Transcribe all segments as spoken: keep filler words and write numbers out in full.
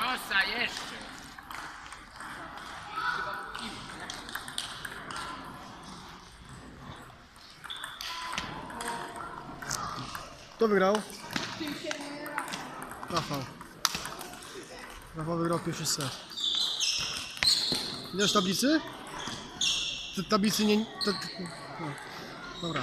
Nosa jeszcze. Kto wygrał? Rafał. Rafał wygrał pierwszy set. Widziałeś tablicy? Te tablicy nie... Te, te, no. Dobra.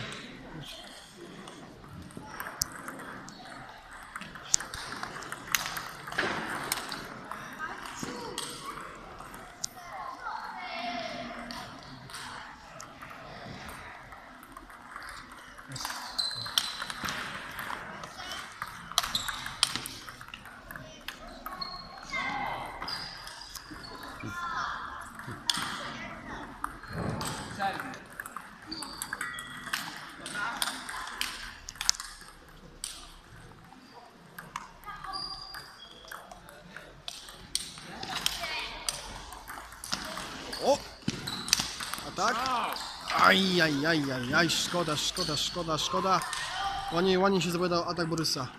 O! A tak? Aj, aj, aj, aj, aj, szkoda, szkoda, szkoda, szkoda. Ładnie, ładnie się zapowiadał atak Borysa.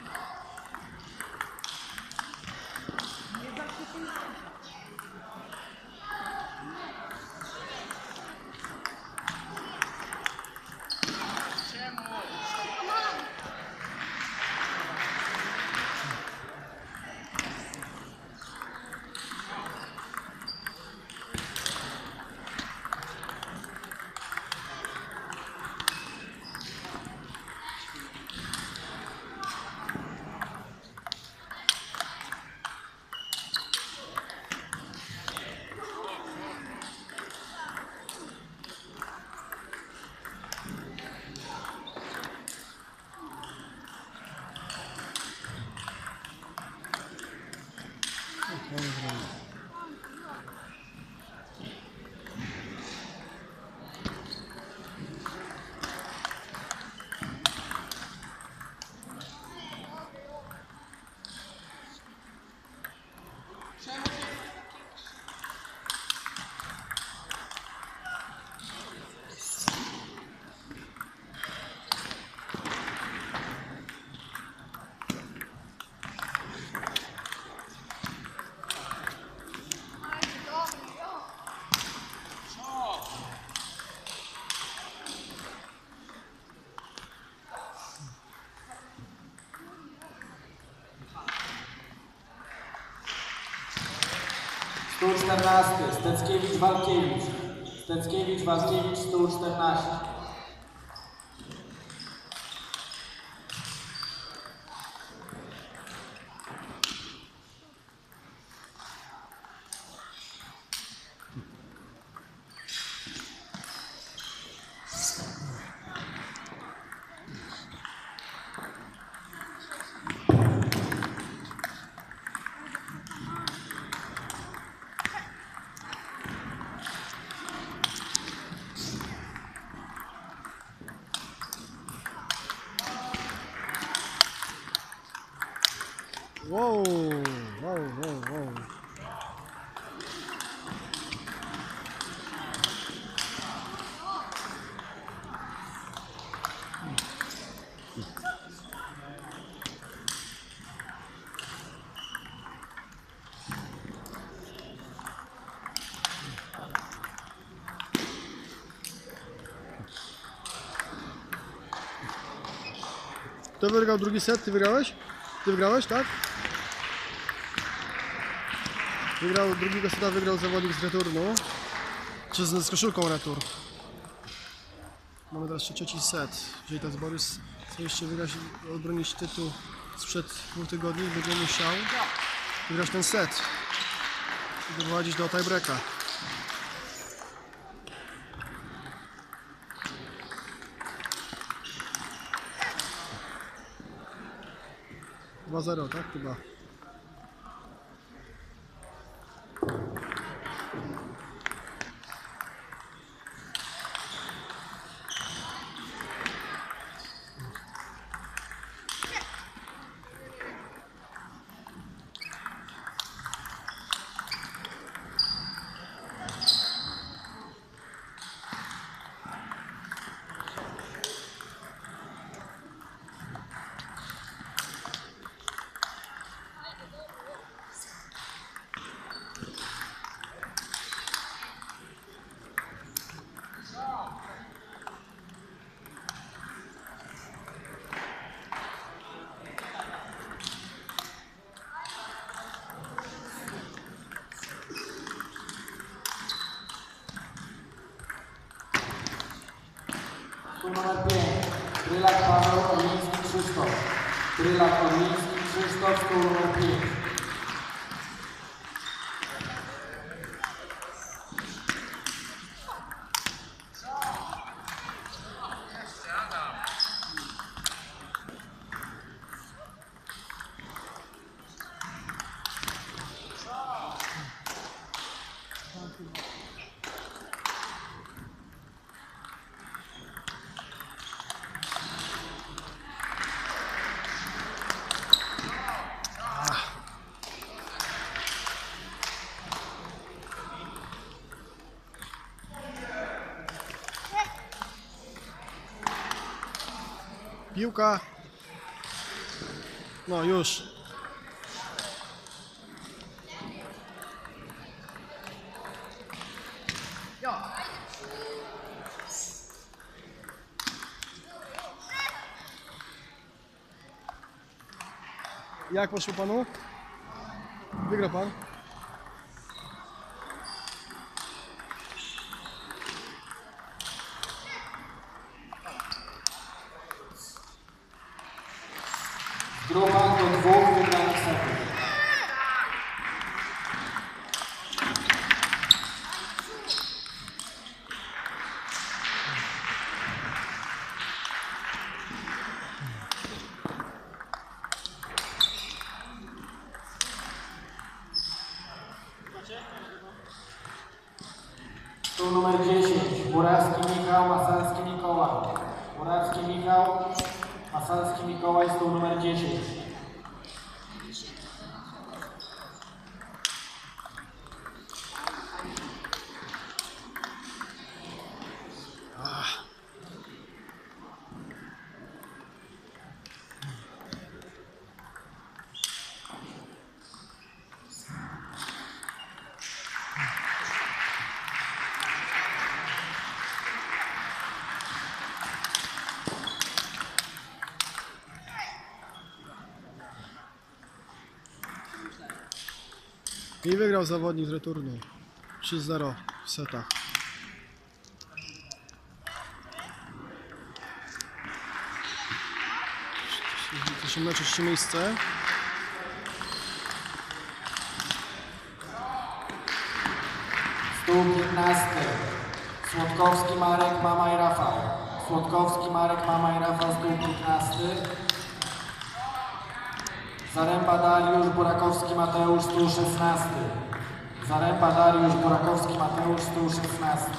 sto czternaście, Steckiewicz, Walkiewicz. Steckiewicz, Walkiewicz, sto czternaście. Wow, wow, wow, wow. Kto wygrał drugi set? Ty wygrałeś? Ty wygrałeś, tak? Wygrał drugiego seta, wygrał zawodnik z returnu. Czy z, z koszulką retur. Mamy teraz jeszcze trzeci set. Jeżeli teraz Borys chce jeszcze wygrać, odbronić tytuł sprzed dwóch tygodni, będzie musiał wygrać ten set i doprowadzić do tiebreaka. dwa zero, tak? Chyba. numer pięć. Brylak Paweł Orliński Krzysztof. Brylak Orliński Krzysztof, stół numer pięć. Piłka. No już. Jak poszło panu? Wygrał pan? Grupa do dwóch wygranych setów. Stół numer dziesięć. Murawski Michał, Masalski Mikołaj. Murawski Michał, Masalski Mikołaj, stół numer dziesięć. I wygrał zawodnik z returnu. trzy zero w setach. Osiągnął trzecie miejsce. Stół piętnasty. Słodkowski Marek, Mama i Rafał. Słodkowski Marek, Mama i Rafał, stół piętnasty. Zaręba Dariusz, Burakowski Mateusz, stół szesnasty. Zaręba Dariusz, Burakowski Mateusz, stół szesnasty.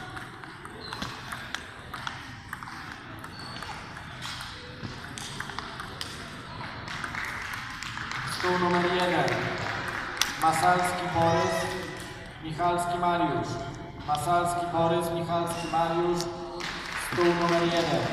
Stół numer jeden. Masalski Borys, Michalski Mariusz. Masalski Borys, Michalski Mariusz, stół numer jeden.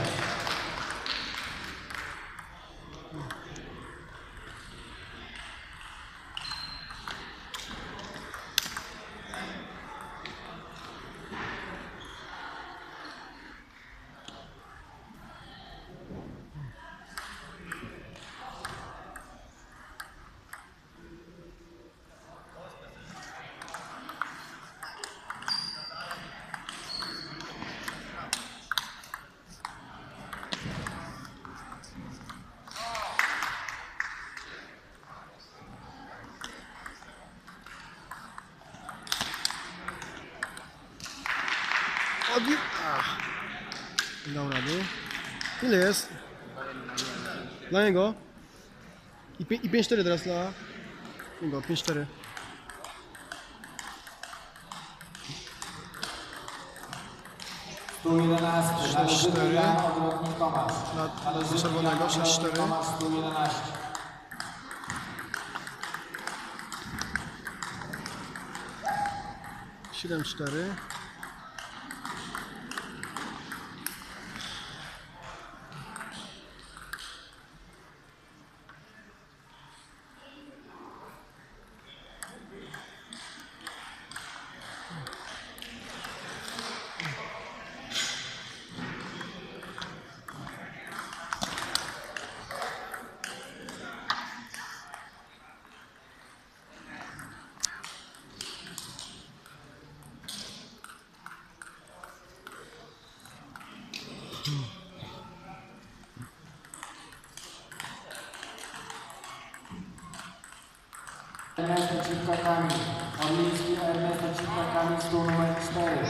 Odbi... Ach. Nie dał rady. Ile jest? Dla niego? I, pi i pięć cztery teraz dla niego. pięć cztery. Stół jedenasty. sześć cztery. Odwrotnik Tomasz. Dla czerwonego sześć cztery. Tomasz, stół jedenaście. siedem cztery. Ernest Ociwka Kamil. Orliński Ernest Ociwka Kamil, stół numer cztery.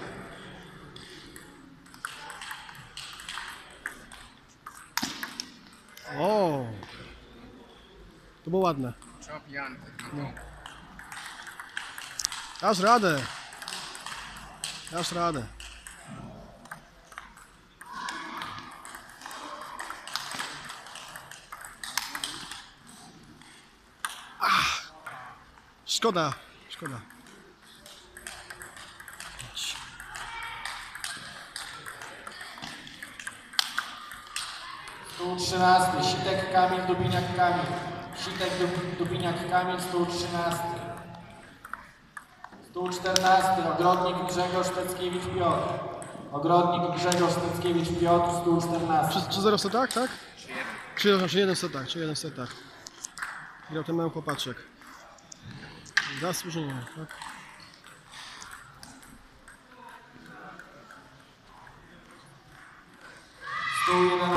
O! To było ładne. Chop Jantek. No. Dasz radę. Dasz radę. Ach, szkoda, szkoda. Stół trzynasty. Sitek Kamil, Dubiniak Kamil. Sitek Dub- Dubiniak Kamil, stół trzynasty. Stół czternasty. Ogrodnik Grzegorz Steckiewicz Piotr. Ogrodnik Grzegorz Steckiewicz Piotr, stół czternasty. Czy, czy zero w setach, tak? Czy, znaczy jeden w setach, czy jeden w setach. Grał ten mały chłopaczek. Zasłużenie, tak?